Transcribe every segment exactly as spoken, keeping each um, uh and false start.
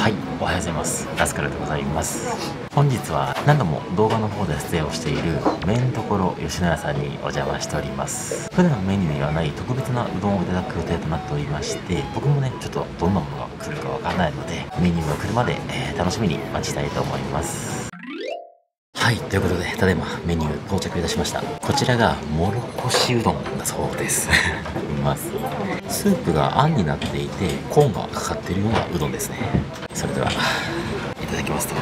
はい、おはようございます。ラスカルでございます。本日は何度も動画の方で出演をしている麺どころ吉野家さんにお邪魔しております。普段のメニューにはない特別なうどんをいただく予定となっておりまして、僕もねちょっとどんなものが来るかわからないので、メニューが来るまで、えー、楽しみに待ちたいと思います。はい、ということでただいまメニュー到着いたしました。こちらがもろこしうどんだそうですうますスープがあんになっていてコーンがかかっているようなうどんですね。それではいただきますと、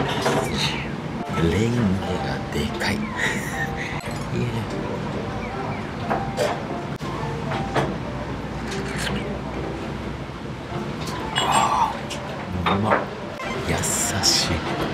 レンゲがでかいいやあーうまっ、優しい。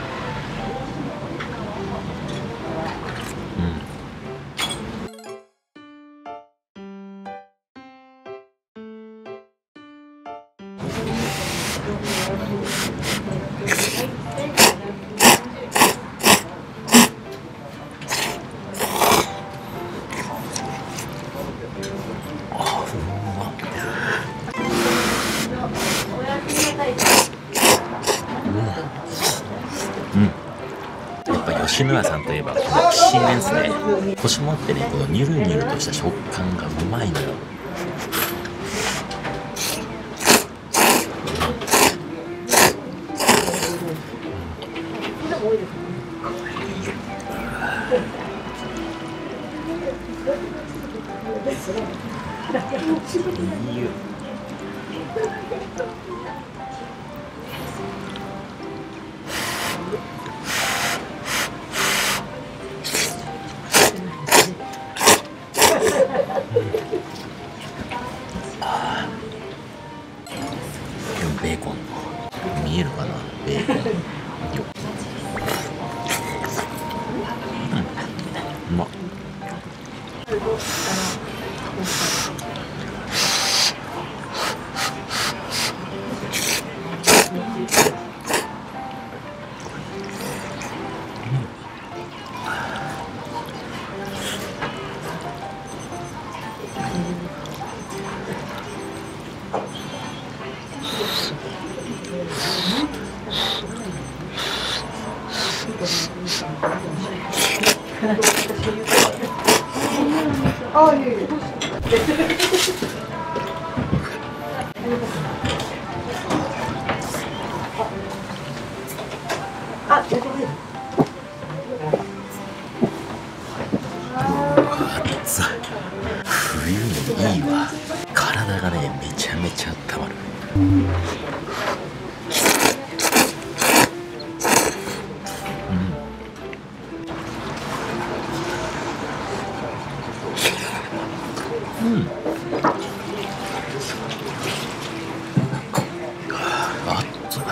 うん、やっぱ吉野家さんといえばこのきしめんですね。コシもあってね、このニュルニュルとした食感がうまいのよ。いいよ。ベーコン見えるかな、ベーコンよ。うん、うまっ。あ、いえいえ。あ、出てくる。暑い。冬にいいわ。体がね、めちゃめちゃ温まる。うん。あっつ。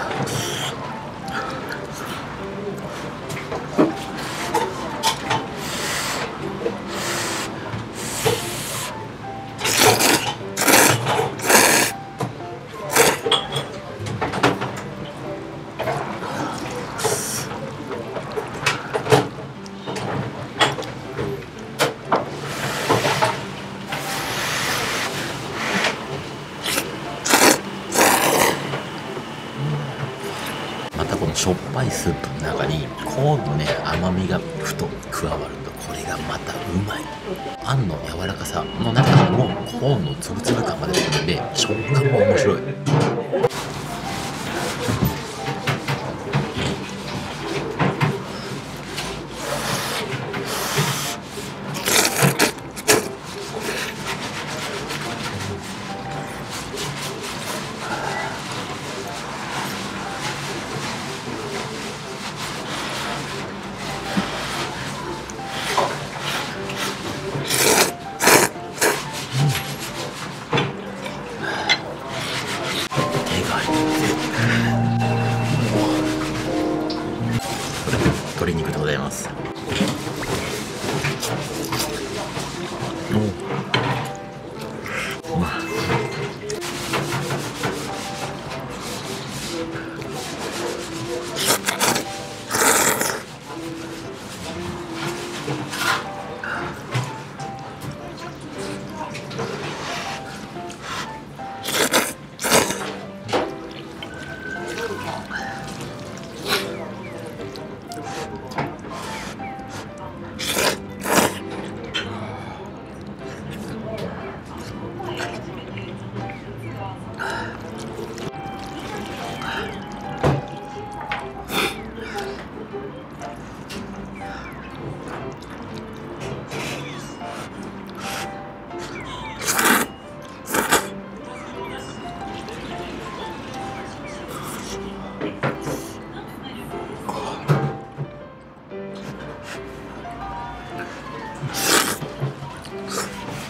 またこのしょっぱいスープの中にコーンのね甘みがふと加わると、これがまたうまい。あんの柔らかさの中でもコーンのつぶつぶ感までくるんで、食感も面白い。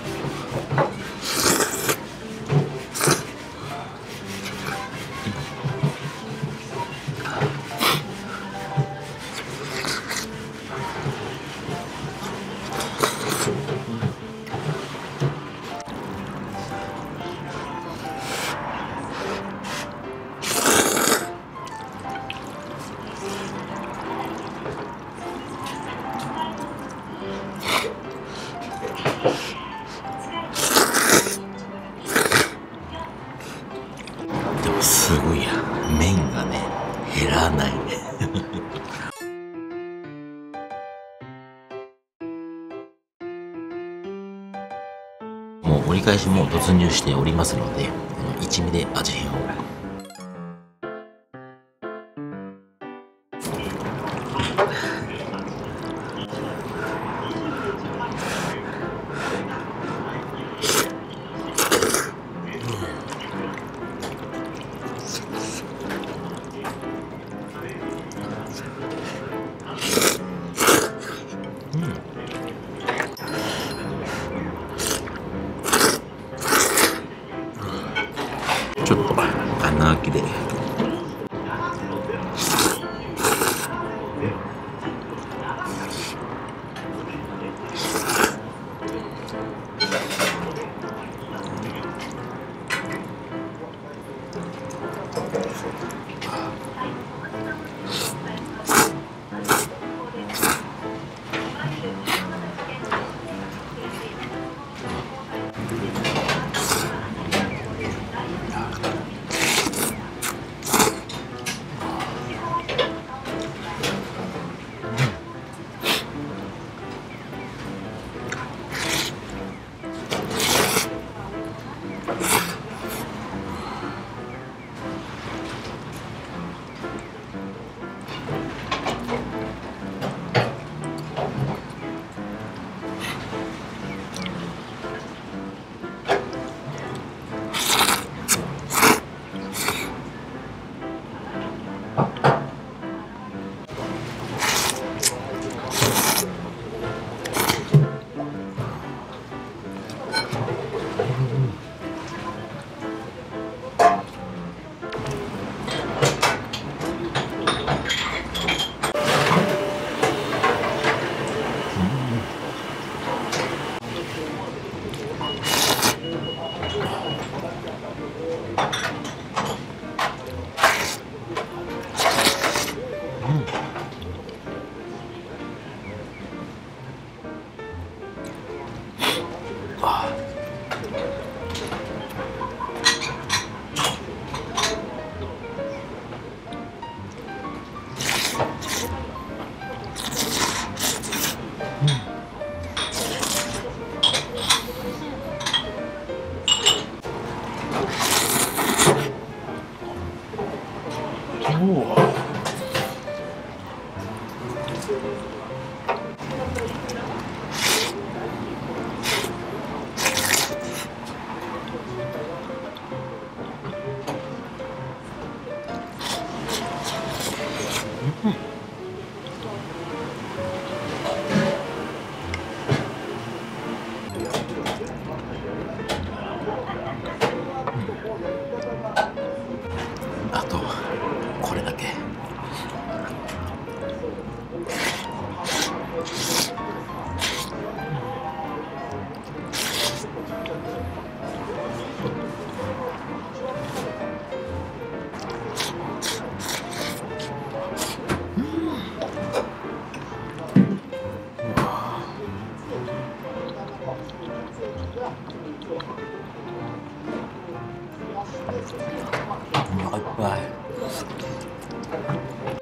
でもすごいや、麺がね減らないもう折り返しも突入しておりますので、この一味で味変を。ちょっと穴開きであとこれだけ。お腹いっぱい。